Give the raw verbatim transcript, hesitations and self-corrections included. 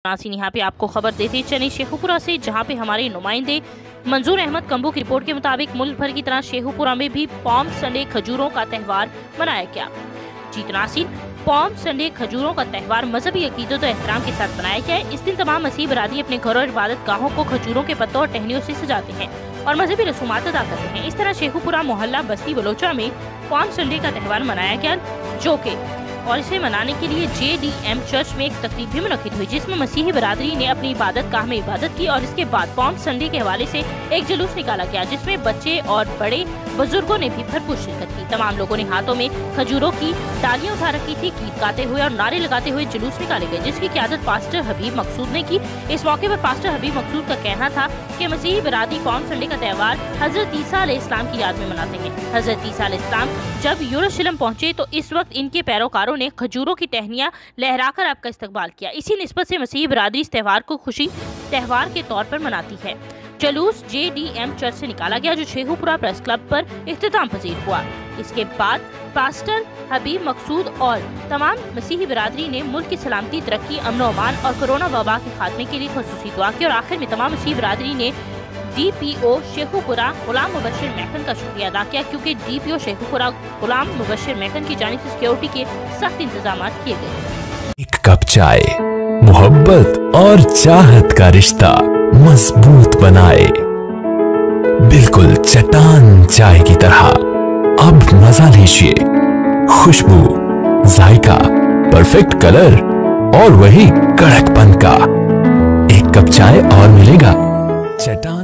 नासिन यहाँ पे आपको खबर देते चले शेखुपुरा से, जहाँ पे हमारे नुमाइंदे मंजूर अहमद कंबू की रिपोर्ट के मुताबिक मुल्क भर की तरह शेखुपुरा में भी पॉम संडे खजूरों का त्यौहार मनाया गया। जी नासिन, पॉम संडे खजूरों का त्यौहार मजहबी अकीदत और एहतराम के साथ मनाया गया है। इस दिन तमाम मसीह बरादरी अपने घरों और इबादत गाहों को खजूरों के पत्तों और टहनियों से सजाते हैं और मजहबी रसूमात अदा करते हैं। इस तरह शेखुपुरा मोहल्ला बस्ती बलोचा में पॉम संडे का त्यौहार मनाया गया, जो के और इसे मनाने के लिए जे डी एम चर्च में एक तकरीब भी मुनक्किद हुई, जिसमें मसीही बरादरी ने अपनी इबादत गाह में इबादत की और इसके बाद पॉम संडे के हवाले से एक जुलूस निकाला गया, जिसमें बच्चे और बड़े बुजुर्गों ने भी भरपूर शिरकत की। तमाम लोगों ने हाथों में खजूरों की डालियां उठा रखी थी। गीत गाते हुए और नारे लगाते हुए जुलूस निकाले गए, जिसकी क़ियादत पास्टर हबीब मकसूद ने की। इस मौके पर पास्टर हबीब मकसूद का कहना था कि मसीही बरादरी पॉम संडे का त्यौहार हजरत ईसा अलैहिस्सलाम की याद में मनाते हैं। हजरत ईसा अलैहिस्सलाम जब यरूशलेम पहुंचे तो इस वक्त इनके पैरोकारों ने खजूरों की टहनियां लहराकर आपका इस्तकबाल किया। इसी निस्बत से मसीही बरादरी इस त्यौहार को खुशी त्यौहार के तौर पर मनाती है। जुलूस जे डी एम चर्च से निकाला गया, जो शेखुपुरा प्रेस क्लब पर इख्तिताम पजीर हुआ। इसके बाद पास्टर हबीब मकसूद और तमाम मसीही बरादरी ने मुल्क की सलामती, तरक्की, अमन और अमान और कोरोना वबा के खात्मे के लिए खुसूसी दुआ की और आखिर में तमाम मसीही बरादरी ने D P O Sheikhupura Ghulam Mubashir Mahkan का शुक्रिया अदा किया, क्योंकि D P O Sheikhupura Ghulam Mubashir Mahkan की जानिब से सिक्योरिटी के सख्त इंतजाम किए गए। एक कप चाय, मोहब्बत और चाहत का रिश्ता मजबूत बनाए, बिल्कुल चट्टान चाय की तरह। अब मजा लीजिए, खुशबू, जायका, परफेक्ट कलर और वही कड़कपन का। एक कप चाय और मिलेगा। चट्टान